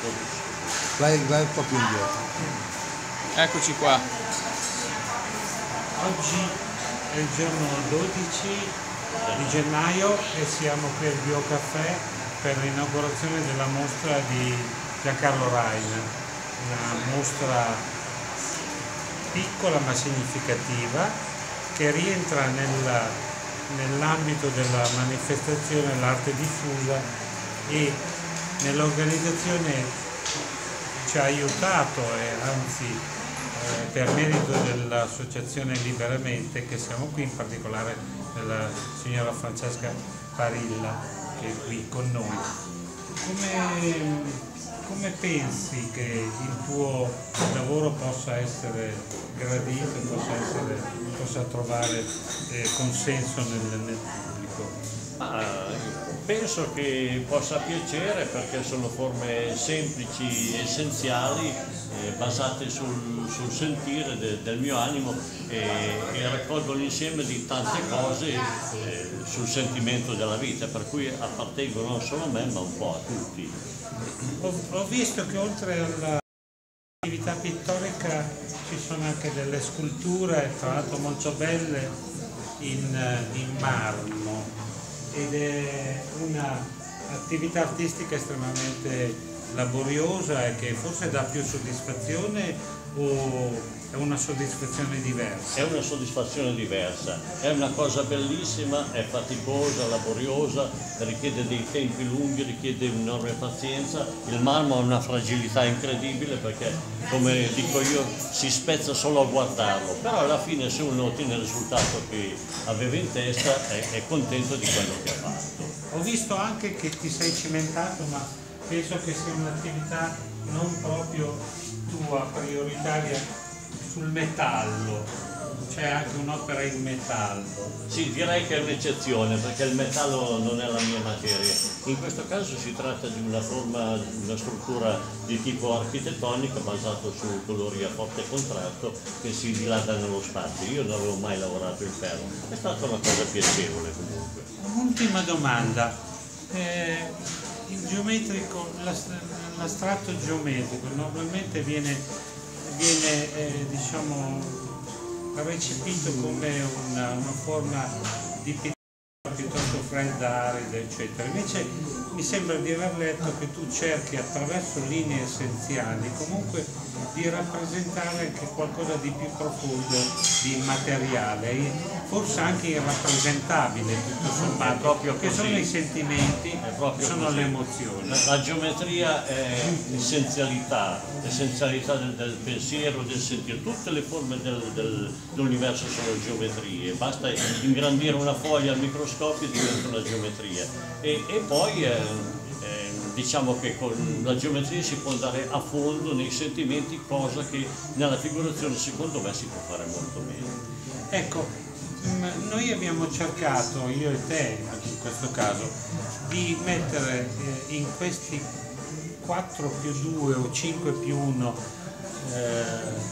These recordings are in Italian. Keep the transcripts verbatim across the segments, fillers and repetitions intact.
Vai, vai un po' più indietro. Eccoci qua. Oggi è il giorno dodici di gennaio e siamo qui al Biocaffè per l'inaugurazione della mostra di Giancarlo Rein, una mostra piccola ma significativa che rientra nella, nell'ambito della manifestazione L'Arte Diffusa e nell'organizzazione ci ha aiutato e anzi eh, per merito dell'associazione Liberamente che siamo qui, in particolare della signora Francesca Parilla che è qui con noi. Come, come pensi che il tuo lavoro possa essere gradito, possa, essere, possa trovare eh, consenso nel, nel pubblico? Ah, penso che possa piacere perché sono forme semplici, essenziali, eh, basate sul, sul sentire de, del mio animo e, e raccolgono l'insieme di tante cose eh, sul sentimento della vita, per cui appartengono non solo a me ma un po' a tutti. Ho, ho visto che oltre all'attività pittorica ci sono anche delle sculture, tra l'altro molto belle, in, in marmo. Ed è un'attività artistica estremamente laboriosa e che forse dà più soddisfazione o è una soddisfazione diversa? È una soddisfazione diversa, è una cosa bellissima, è faticosa, laboriosa, richiede dei tempi lunghi, richiede un'enorme pazienza. Il marmo ha una fragilità incredibile perché, come dico io, si spezza solo a guardarlo, però alla fine se uno ottiene il risultato che aveva in testa è, è contento di quello che ha fatto. Ho visto anche che ti sei cimentato, ma penso che sia un'attività non proprio tua, prioritaria, sul metallo. C'è anche un'opera in metallo. Sì, direi che è un'eccezione perché il metallo non è la mia materia. In questo caso si tratta di una forma, una struttura di tipo architettonico basato su colori a forte contrasto che si dilata nello spazio. Io non avevo mai lavorato il ferro, è stata una cosa piacevole comunque. Un'ultima domanda. Eh, il geometrico, l'astratto geometrico normalmente viene, viene eh, diciamo, recepito come una, una forma di pittura piuttosto fredda, arida, eccetera. Invece mi sembra di aver letto che tu cerchi attraverso linee essenziali comunque di rappresentare anche qualcosa di più profondo, di materiale, forse anche irrappresentabile tutto sommato, proprio che sono i sentimenti, sono così. Le emozioni. La, la geometria è essenzialità, essenzialità del, del pensiero, del sentire. Tutte le forme del, del, dell'universo sono geometrie, basta ingrandire una foglia al microscopio e diventa una geometria. E, e poi eh, diciamo che con la geometria si può andare a fondo nei sentimenti, cosa che nella figurazione secondo me si può fare molto meglio. Ecco, noi abbiamo cercato, io e te in questo caso, di mettere in questi quattro più due o cinque più uno eh,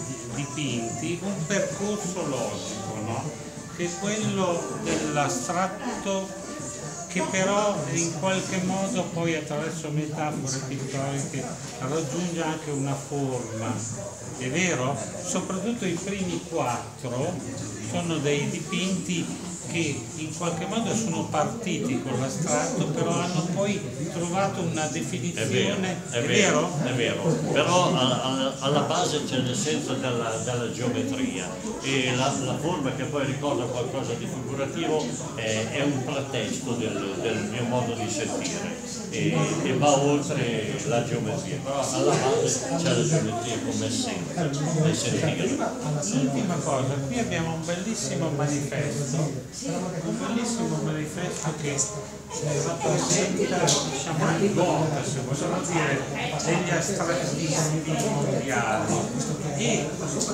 dipinti un percorso logico, no? Che è quello dell'astratto, che però in qualche modo poi attraverso metafore pittoriche raggiunge anche una forma. È vero? Soprattutto i primi quattro sono dei dipinti che in qualche modo sono partiti con l'astratto, però hanno poi trovato una definizione. È vero, è vero, è vero. Però alla, alla base c'è l'essenza della, della geometria e la, la forma che poi ricorda qualcosa di figurativo è, è un pretesto del, del mio modo di sentire e, e va oltre la geometria, però alla base c'è la geometria come essenza del sentire. L'ultima cosa, qui abbiamo un bellissimo manifesto, un bellissimo manifesto che rappresenta, diciamo, il gota, se vogliamo dire, degli astrattisti mondiali, e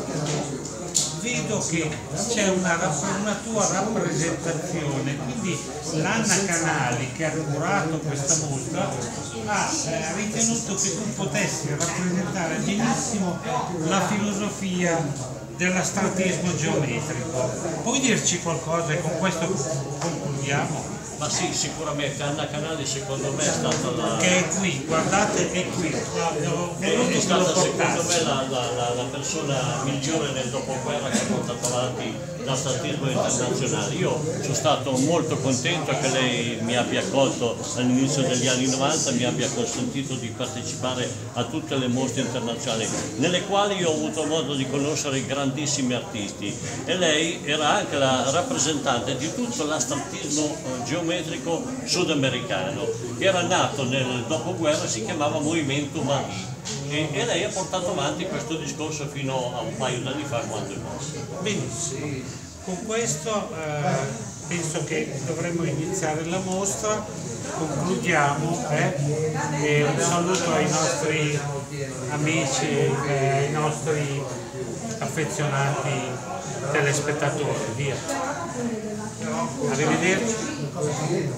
vedo che c'è una, una tua rappresentazione, quindi l'Anna Canali, che ha curato questa mostra, ha eh, ritenuto che tu potessi rappresentare benissimo la filosofia dell'astrattismo geometrico. Puoi dirci qualcosa e con questo concludiamo? Ma sì, sicuramente Anna Canali secondo me è stata la... che è qui, guardate, è qui. No, È, è stata secondo me la, la, la, la persona migliore nel dopoguerra che ha portato avanti l'atletismo internazionale. Io sono stato molto contento che lei mi abbia accolto all'inizio degli anni novanta, mi abbia consentito di partecipare a tutte le mostre internazionali, nelle quali io ho avuto modo di conoscere grandissimi artisti, e lei era anche la rappresentante di tutto l'atletismo geometrico sudamericano, che era nato nel dopoguerra, si chiamava Movimento Madì, e, e lei ha portato avanti questo discorso fino a un paio d'anni fa quando è morto. Benissimo, con questo eh, penso che dovremmo iniziare la mostra, concludiamo eh? E un saluto ai nostri amici, eh, ai nostri affezionati telespettatori, via. Arrivederci.